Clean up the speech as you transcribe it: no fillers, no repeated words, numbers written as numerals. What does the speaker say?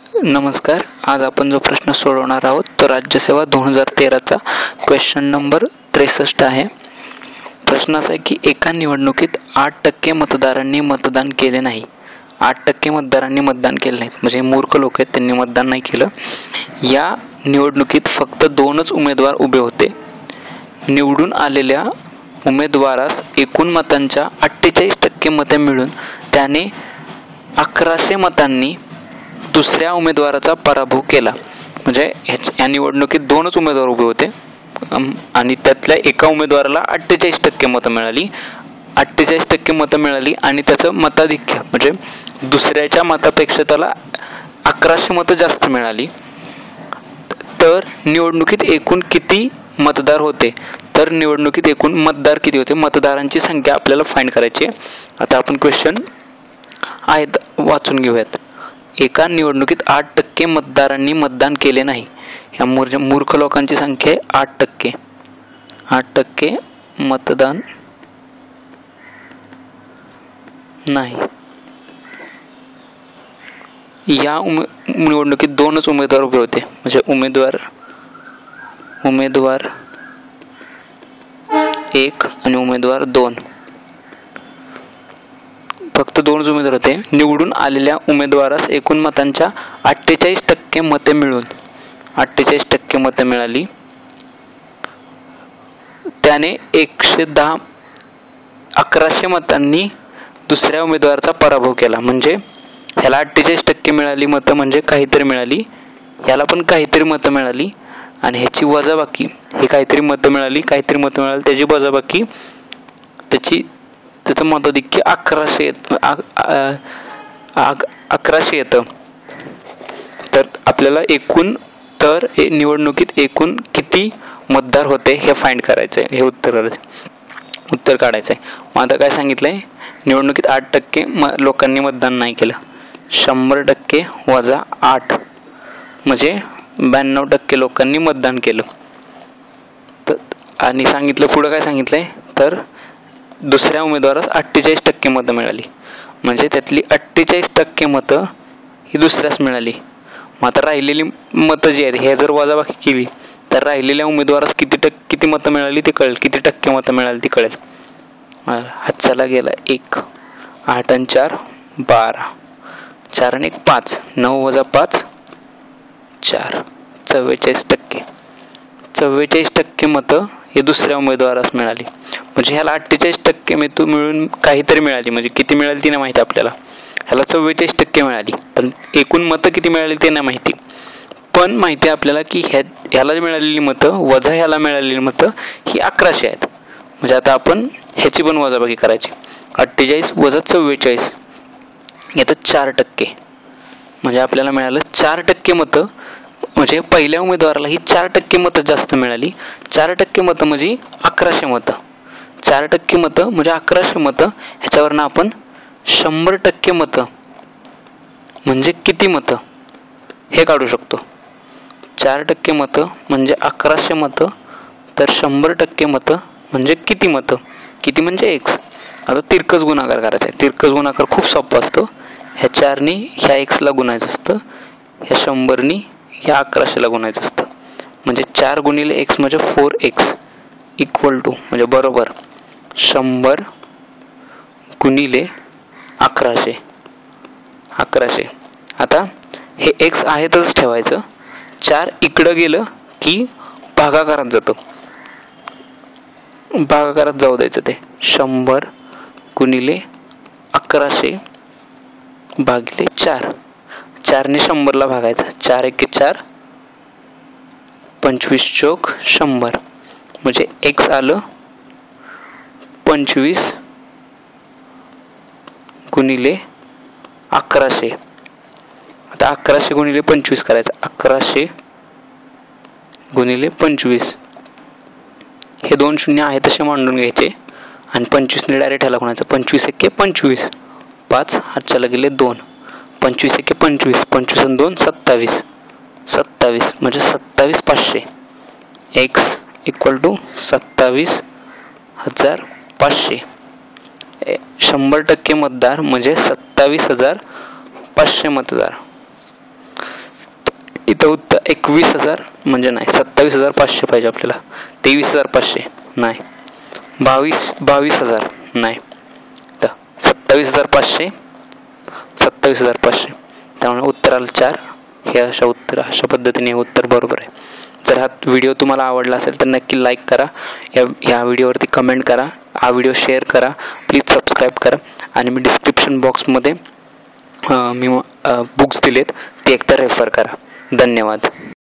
नमस्कार. आज आपण जो प्रश्न सोडवणार आहोत तो राज्यसेवा 2013चा क्वेश्चन नंबर 63 आहे. प्रश्न असा आहे की एका निवडणुकीत 8% मतदारांनी मतदान केले नाही. 8% मतदारांनी मतदान केले नाहीत म्हणजे मूर्ख लोक आहेत, त्यांनी मतदान नाही केलं. या निवडणुकीत फक्त 2च उमेदवार उभे होते. निवडून आलेल्या उमेदवारास एकूण मतांच्या 48% मते मिळून त्याने 1100 मतांनी दुसऱ्या उमेदवाराचा पराभव केला. म्हणजे या निवडणुकीत 2च उमेदवार उभे होते आणि त्यातल्या एका उमेदवाराला 48% मतं मिळाली. 48% मतं मिळाली आणि त्याचं मताधिक्य म्हणजे दुसऱ्याच्या मतापेक्षा त्याला 1100 मतं जास्त मिळाली. तर निवडणुकीत एकूण किती मतदार होते? तर निवडणुकीत एकूण मतदार किती होते? मतदारांची संख्या आपल्याला फाइंड करायची आहे. आता आपण क्वेश्चन आहेत वाचून घेऊयात. एका निवडणुकीत 8% मतदारांनी मतदान केले नाही. या मूर्ख लोकांची संख्या आहे 8%. 8% मतदान नाही. या निवडणुकीत 2च उमेदवार उभे होते म्हणजे उमेदवार 1 आणि उमेदवार 2. फक्त 2च उमेदवार होते. निवडून आलेल्या उमेदवारास एकूण मतांच्या 48% मते मिळून 48% मते मिळाली. त्याने 1100 मतांनी दुसऱ्या उमेदवाराचा पराभव केला. म्हणजे ह्याला 48% मिळाली मतं म्हणजे काहीतरी मिळाली, ह्याला पण काहीतरी मतं मिळाली आणि ह्याची वजाबाकी, ही काहीतरी मतं मिळाली त्याची वजाबाकी त्याचं मताधिक्य 1100 येतं. तर आपल्याला निवडणुकीत एकूण किती मतदार होते हे फाइंड करायचं आहे, हे उत्तर काढायचं आहे. मग आता काय सांगितलंय? निवडणुकीत 8% लोकांनी मतदान नाही केलं. 100% वजा 8 म्हणजे 92% लोकांनी मतदान केलं. तर आणि सांगितलं पुढं काय सांगितलंय? तर दुसऱ्या उमेदवारास 48% मतं मिळाली म्हणजे त्यातली 48% मतं ही दुसऱ्यास मिळाली. मग आता राहिलेली मतं जी आहेत हे जर वजाबाकी केली तर राहिलेल्या उमेदवारास किती मतं मिळाली ते कळेल, किती टक्के मतं मिळाली ती कळेल. हातच्याला गेला 1, 8 आणि 4 12, 4 आणि 1 5, 9 वजा 5 4, 44%. 44% मतं हे दुसऱ्या उमेदवारास मिळाली. म्हणजे ह्याला 48% मिळून काहीतरी मिळाली म्हणजे किती मिळाली ती नाही माहिती आपल्याला. ह्याला 44% मिळाली पण एकूण मतं किती मिळाली ते नाही माहिती. पण माहिती आहे आपल्याला की ह्याला मिळालेली मतं वजा ह्याला मिळालेली मतं ही 1100 आहेत. म्हणजे आता आपण ह्याची पण वजाबाकी करायची. 48 वजा 44 यात 4%. म्हणजे आपल्याला मिळालं 4% मतं. म्हणजे पहिल्या उमेदवाराला ही 4% मतं जास्त मिळाली. 4% मतं म्हणजे 1100 मतं. 4% मतं म्हणजे 1100 मतं. ह्याच्यावरनं आपण 100% मतं म्हणजे किती मतं हे काढू शकतो. 4% मतं म्हणजे 1100 मतं तर 100% मतं म्हणजे किती मतं? किती म्हणजे x. आता तिरकस गुणाकार करायचा आहे. तिरकस गुणाकार खूप सोपा असतो. ह्या 4नी ह्या xला गुणायचं असतं, ह्या 100नी ह्या 1100ला गुणायचं असतं. म्हणजे 4 गुणिले x म्हणजे 4x इक्वल टू म्हणजे बरोबर 100 गुणिले 1100. आता हे x आहे तसंच ठेवायचं. 4 इकडं गेलं की भागाकारात जातं, भागाकारात जाऊ द्यायचं. ते 100 गुणिले 1100 भागिले 4. 4ने 100ला भागायचं. 4 1 4, 25 चौक 100 म्हणजे x आलं 25 गुणिले 1100. आता 1100 गुणिले 25 करायचं. 1100 गुणिले 25 हे 2 शून्य आहे तसे मांडून घ्यायचे आणि 25ने डायरेक्ट ह्याला गुणायचं. 25 1 25, 5 हातच्याला गेले 2, 25 1 25, 25 आणि 2 27, 27 म्हणजे 27500. x equal to 27500. 100% मतदार म्हणजे 27500 मतदार. इथं उत्तर 21,000 म्हणजे नाही, 27,500 पाहिजे आपल्याला. 23,500 नाही, 22,000 नाही, तर 27,500 27,500. त्यामुळे उत्तर आलं 4. हे अशा पद्धतीने उत्तर बरोबर आहे. जर हा व्हिडिओ तुम्हाला आवडला असेल तर नक्की लाईक करा, या व्हिडिओवरती कमेंट करा, हा व्हिडिओ शेअर करा, प्लीज सबस्क्राईब करा. आणि मी डिस्क्रिप्शन बॉक्समध्ये मी बुक्स दिलेत, ते एकदा रेफर करा. धन्यवाद.